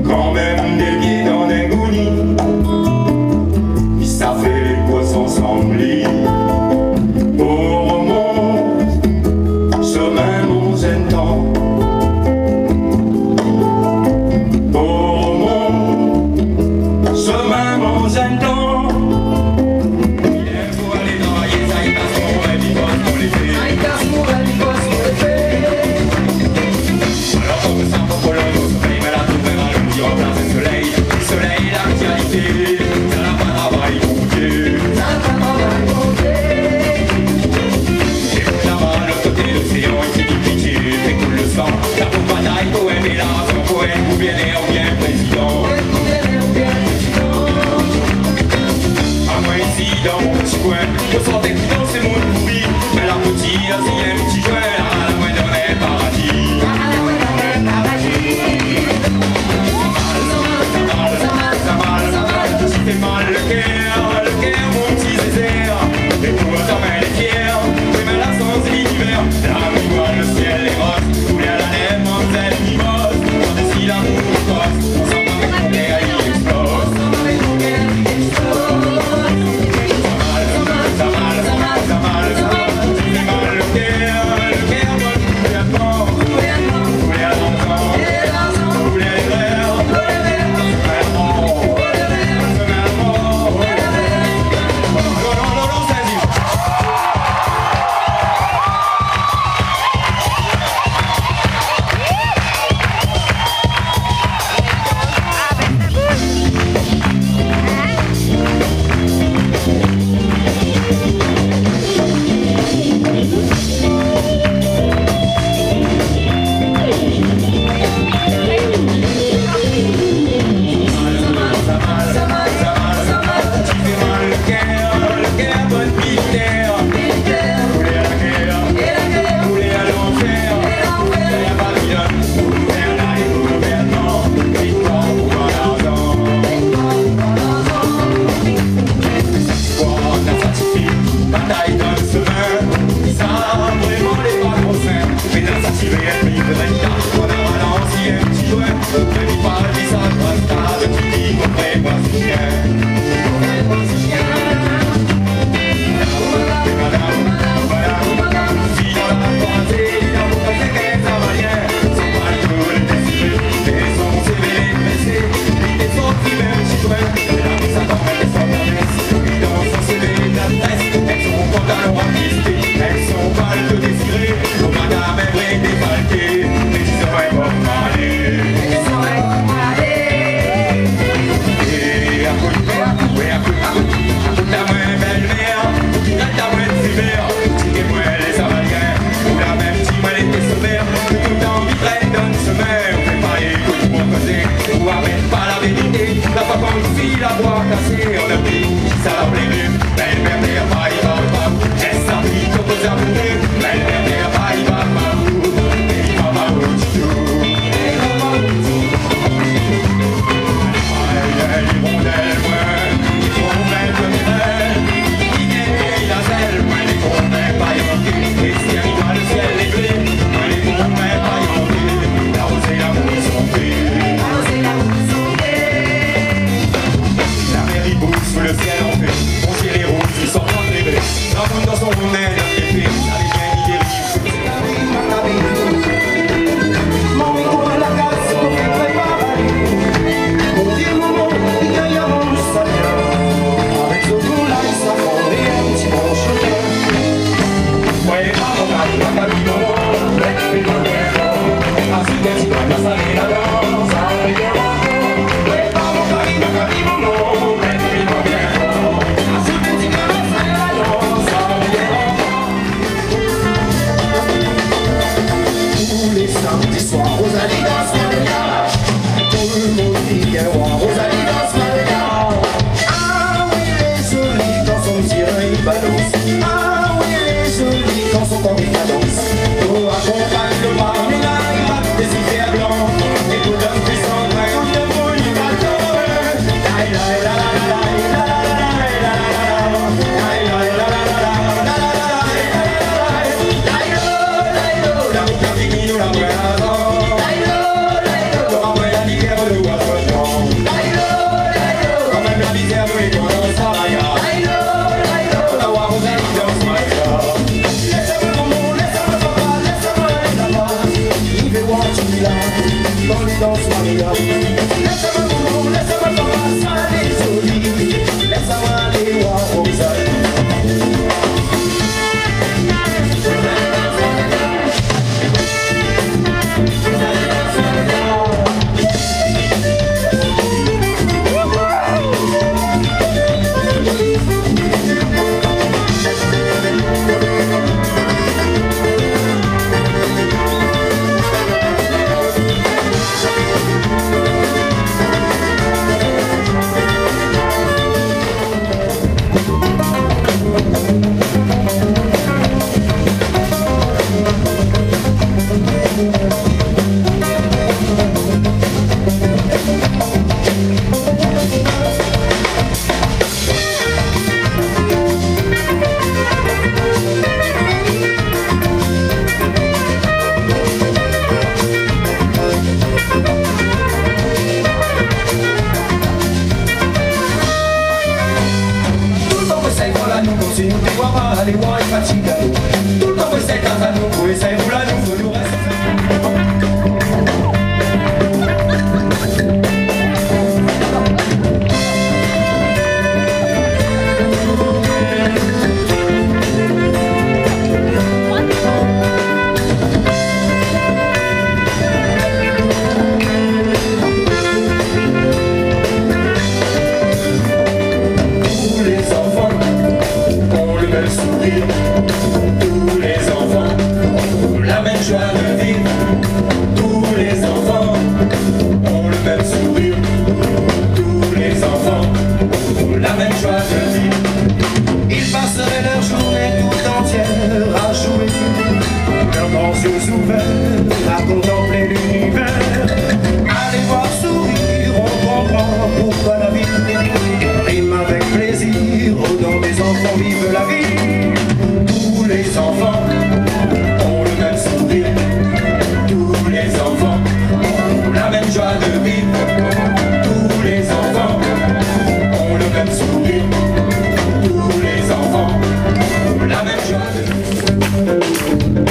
quand même des pieds dans des gounis, puis ça fait quoi s'ensemble. Pour mon chemin, mon jeune temps, pour mon chemin, mon jeune temps. Il faut aller travailler, ça y casse mon rêve, il bosse pour les faits. Ça y casse mon rêve, il bosse pour les faits. Alors comme ça, faut que l'on se paye, mais la tour est mal, on dit remplace le soleil. Le soleil, l'actualité, ça n'a pas travail pour Dieu. Ça n'a pas travail pour Dieu. Et là-bas, de l'autre côté de l'océan, ici du pitié, fait coule le sang. La pauvre bataille, poème et la son poème, ou bien l'air, ou bien président. À moi ici, dans mon petit coin, je sentais que dans ces mondes pourris, mais la petite, c'est un petit joint, la moindre dans les paradis. Fait mal le cœur, mon petit Césaire. Et pour ta main les fiers, fais mal la sens et l'hiver. L'amour, le ciel, les roses, tous les à la nef, mademoiselle mimose. Quand décide l'amour cosse, on s'en va avec mon guerre, il explose. Ça mal, fait mal le cœur, bonne couler à mort, couler à l'enfant, couler à l'hiver. Elles sont pâles de désirées, au madame est défalquée, mais ils auraient pas mal. dans Maria. Laisse-moi voir les jolis, laisse-moi aller voir Rosalie. Allez voir les fatigues, tout le temps c'est à nous, pour essayer de la nous, nous reste. Tous les enfants ont la même joie de vivre. Tous les enfants ont le même sourire. Tous les enfants ont la même joie de vivre. Ils passeraient leur journée tout entière à jouer, leurs grands yeux ouverts à contempler l'univers. Allez voir sourire, on comprend pourquoi la vie rime avec plaisir. Au-dedans des enfants vivent la vie. Les enfants ont le même sourire. Tous les enfants ont la même joie de vivre. Tous les enfants ont le même sourire. Tous les enfants ont la même joie de vivre.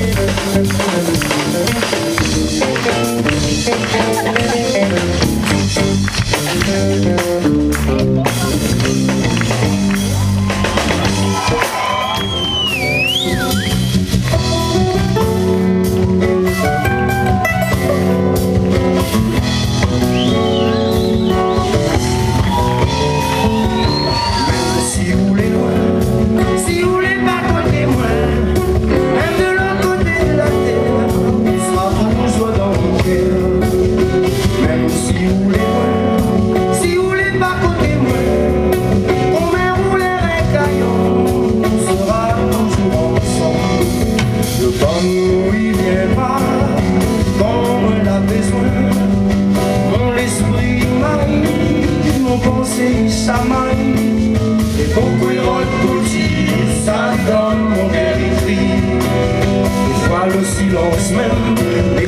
Ça maille, et pourquoi il retrouve ça donne mon guérillerie. Je vois le silence même.